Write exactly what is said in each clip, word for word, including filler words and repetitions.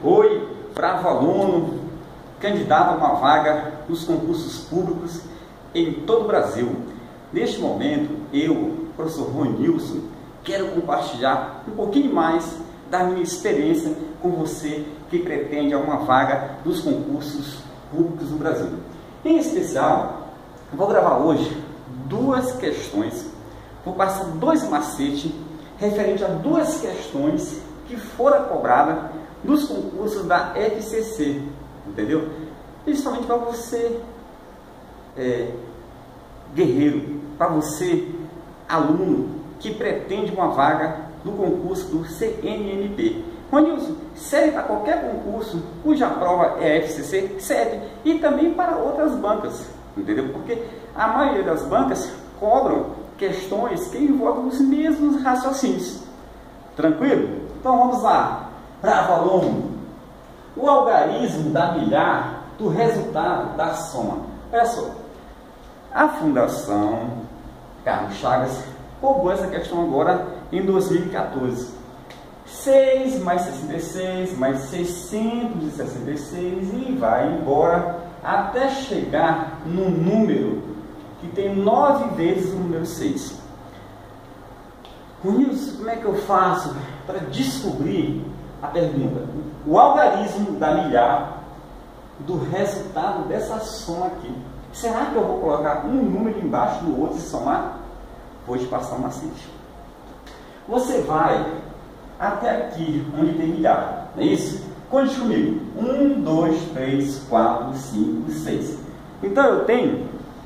Oi, bravo aluno, candidato a uma vaga nos concursos públicos em todo o Brasil. Neste momento, eu, professor Ronilson, quero compartilhar um pouquinho mais da minha experiência com você que pretende uma vaga dos concursos públicos no Brasil. Em especial, eu vou gravar hoje duas questões, vou passar dois macetes referente a duas questões que foram cobradas nos concursos da F C C, entendeu? Principalmente para você, é, guerreiro, para você, aluno, que pretende uma vaga no concurso do C N M P. Ronilson, serve para qualquer concurso cuja prova é F C C? Serve. E também para outras bancas, entendeu? Porque a maioria das bancas cobram questões que envolvem os mesmos raciocínios. Tranquilo? Então vamos lá. Bravo aluno, o algarismo da milhar do resultado da soma. Olha só, a Fundação Carlos Chagas cobrou essa questão agora em dois mil e quatorze. seis mais sessenta e seis mais seiscentos e sessenta e seis e vai embora até chegar no número que tem nove vezes o número seis. Com isso, como é que eu faço para descobrir a pergunta? O algarismo da milhar do resultado dessa soma aqui. Será que eu vou colocar um número embaixo do outro e somar? Vou te passar uma macete. Você vai até aqui onde tem milhar, não é isso? Conte comigo. um, dois, três, quatro, cinco, seis. Então eu tenho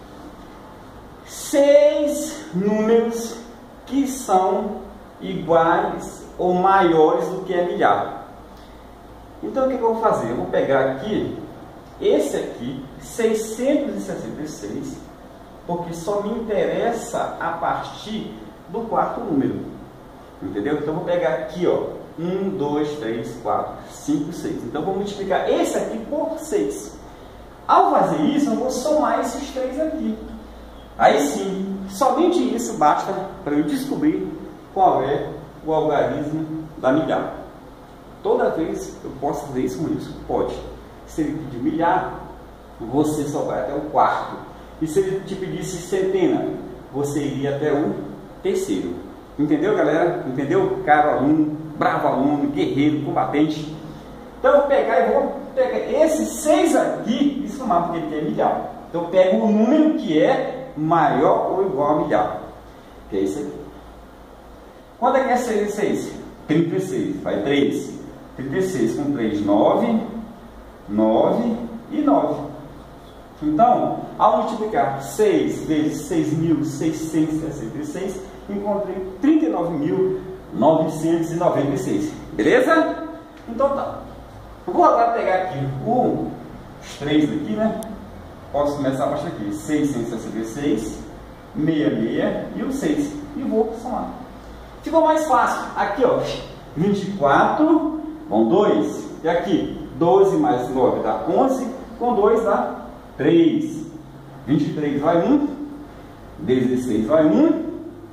seis números que são iguais ou maiores do que é milhar. Então o que eu vou fazer? Eu vou pegar aqui esse aqui, seiscentos e sessenta e seis, porque só me interessa a partir do quarto número, entendeu? Então eu vou pegar aqui, ó, um, dois, três, quatro, cinco, seis. Então eu vou multiplicar esse aqui por seis. Ao fazer isso, eu vou somar esses três aqui. Aí sim, somente isso basta para eu descobrir qual é o algarismo da milhar. Toda vez eu posso fazer isso com isso? Pode. Se ele pedir milhar, você só vai até o quarto. E se ele te pedisse centena, você iria até o terceiro. Entendeu, galera? Entendeu? Caro aluno, bravo aluno, guerreiro, combatente. Então eu vou pegar e vou pegar esses seis aqui e somar, porque ele tem milhar. Então eu pego o número que é maior ou igual a milhar, que é isso aqui. Quanto é que é seis e seis? trinta e seis. Vai três. trinta e seis com três, nove. nove e nove. Então, ao multiplicar seis vezes seis mil seiscentos e sessenta e seis, encontrei trinta e nove mil novecentos e noventa e seis. Beleza? Então tá. Eu vou agora pegar aqui o, os três aqui, né? Posso começar a baixar aqui. seiscentos e sessenta e seis, sessenta e seis e o seis. E vou somar. Ficou mais fácil. Aqui, ó. vinte e quatro, vão dois. E aqui, doze mais nove dá onze. Com dois dá três. vinte e três vai um. dezesseis vai um.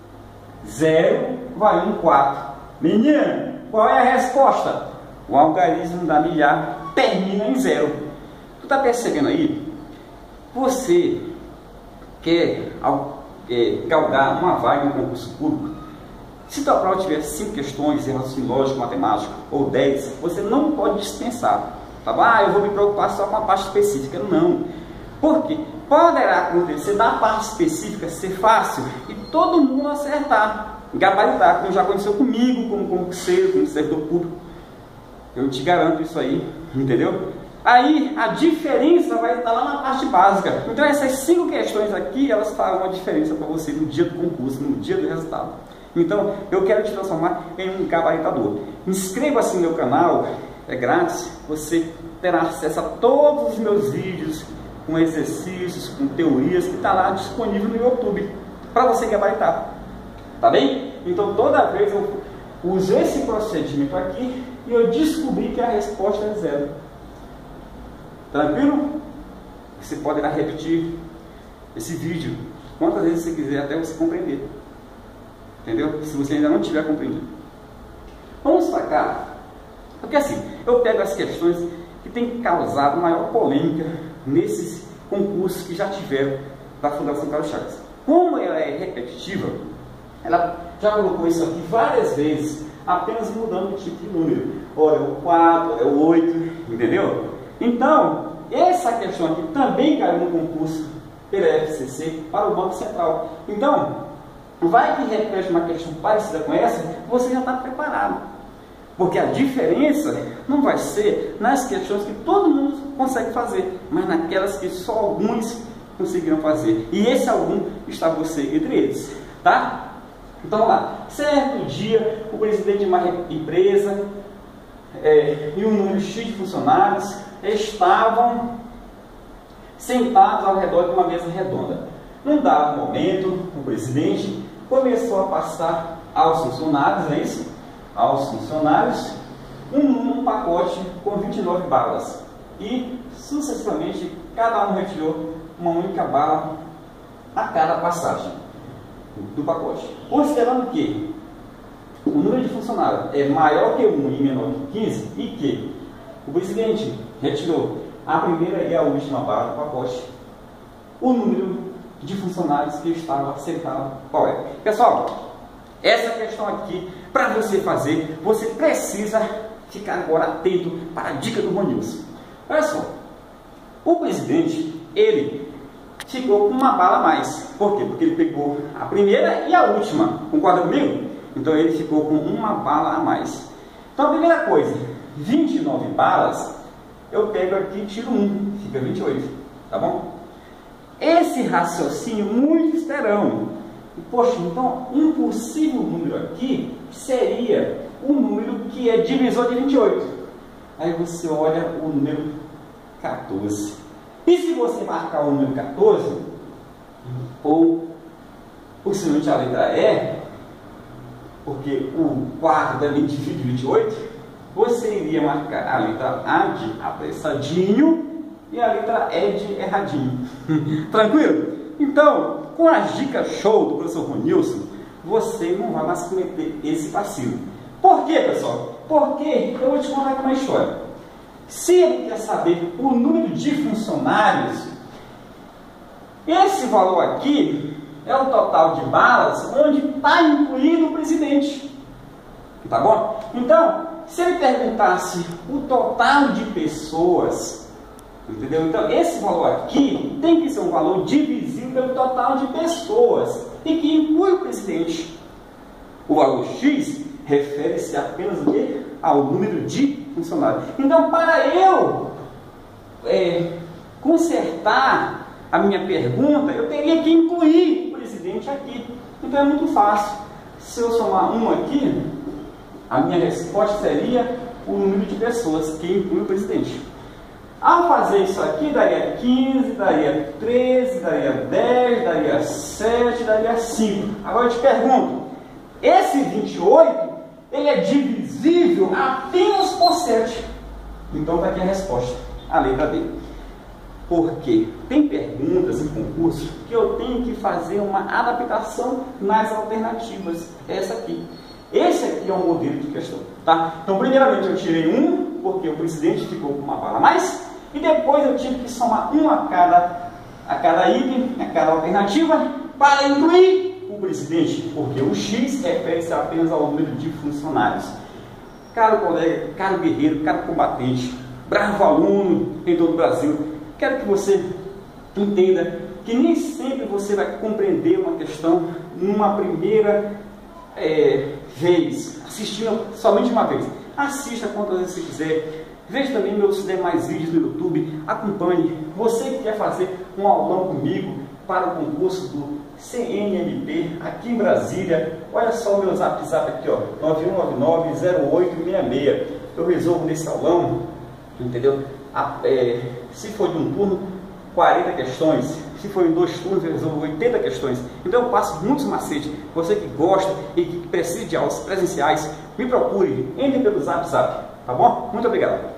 zero vai um, quatro. Menino, qual é a resposta? O algarismo da milhar termina em zero. Tu tá percebendo aí? Você quer é, galgar uma vaga no concurso público? Se tua prova tiver cinco questões em raciocínio lógico, matemático ou dez, você não pode dispensar. Tá bom? Ah, eu vou me preocupar só com a parte específica. Não. Porque poderá acontecer da parte específica ser fácil e todo mundo acertar, gabaritar, como já aconteceu comigo, como concurseiro, como servidor público. Eu te garanto isso aí, entendeu? Aí a diferença vai estar lá na parte básica. Então essas cinco questões aqui, elas farão uma diferença para você no dia do concurso, no dia do resultado. Então eu quero te transformar em um gabaritador. Inscreva-se no meu canal, é grátis. Você terá acesso a todos os meus vídeos com exercícios, com teorias, que está lá disponível no YouTube para você gabaritar. Tá bem? Então toda vez eu uso esse procedimento aqui e eu descobri que a resposta é zero. Tranquilo? Você poderá repetir esse vídeo quantas vezes você quiser até você compreender. Entendeu? Se você ainda não tiver compreendido. Vamos para cá. Porque assim, eu pego as questões que têm causado maior polêmica nesses concursos que já tiveram da Fundação Carlos Chagas. Como ela é repetitiva, ela já colocou isso aqui várias vezes, apenas mudando o tipo de número. Ora, é o quatro, é o oito, entendeu? Então, essa questão aqui também caiu no concurso pela F C C para o Banco Central. Então, vai que repete uma questão parecida com essa, você já está preparado. Porque a diferença não vai ser nas questões que todo mundo consegue fazer, mas naquelas que só alguns conseguiram fazer. E esse algum está você entre eles, tá? Então, vamos lá. Certo dia, o presidente de uma empresa é, e um número X de funcionários estavam sentados ao redor de uma mesa redonda. Num dado momento, o presidente começou a passar aos funcionários, é isso? aos funcionários um, um pacote com vinte e nove balas e sucessivamente cada um retirou uma única bala a cada passagem do pacote, considerando que o número de funcionários é maior que um e menor que quinze e que o presidente retirou a primeira e a última bala do pacote, o número de funcionários que estava sentado qual é? Pessoal, essa questão aqui, para você fazer, você precisa ficar agora atento para a dica do Ronilson. Olha só, o presidente, ele ficou com uma bala a mais. Por quê? Porque ele pegou a primeira e a última. Concorda comigo? Então ele ficou com uma bala a mais. Então a primeira coisa, vinte e nove balas, eu pego aqui e tiro um, fica vinte e oito, tá bom? Esse raciocínio muitos terão. Poxa, então um possível número aqui seria o número que é divisor de vinte e oito. Aí você olha o número quatorze. E se você marcar o número quatorze, ou possivelmente a letra E, porque o quatro também divide vinte e oito, você iria marcar a letra A de apressadinho e a letra E de erradinho. Tranquilo? Então, com as dicas show do professor Ronilson, você não vai mais cometer esse vacilo. Por quê, pessoal? Porque eu vou te contar aqui uma história. Se ele quer saber o número de funcionários, esse valor aqui é o total de balas onde está incluído o presidente. Tá bom? Então, se ele perguntasse o total de pessoas, entendeu? Então, esse valor aqui tem que ser um valor divisível pelo total de pessoas e que inclui o presidente. O valor X refere-se apenas o quê? Ao número de funcionários. Então, para eu é, consertar a minha pergunta, eu teria que incluir o presidente aqui. Então, é muito fácil. Se eu somar um aqui, a minha resposta seria o número de pessoas que inclui o presidente. Ao fazer isso aqui, daria quinze, daria treze, daria dez, daria sete, daria cinco. Agora eu te pergunto, esse vinte e oito, ele é divisível apenas por sete. Então está aqui a resposta, a letra B. Porque tem perguntas em concurso que eu tenho que fazer uma adaptação nas alternativas. Essa aqui. Esse aqui é um modelo de questão, tá? Então, primeiramente eu tirei um, porque o presidente ficou com uma bala a mais, e depois eu tive que somar um a cada, a cada item, a cada alternativa, para incluir o presidente, porque o X refere-se apenas ao número de funcionários. Caro colega, caro guerreiro, caro combatente, bravo aluno em todo o Brasil, quero que você entenda que nem sempre você vai compreender uma questão numa primeira é, vez, assistindo somente uma vez. Assista quantas vezes você quiser. Veja também meus demais vídeos no YouTube. Acompanhe. Você que quer fazer um aulão comigo para o concurso do C N M P aqui em Brasília, olha só o meu zap zap aqui, ó, nove um nove nove zero oito seis seis. Eu resolvo nesse aulão, entendeu? A, é, se for de um turno, quarenta questões. Se for em dois turnos, eu resolvo oitenta questões. Então eu passo muitos macetes. Você que gosta e que precisa de aulas presenciais, me procure, entre pelo zap zap, tá bom? Muito obrigado.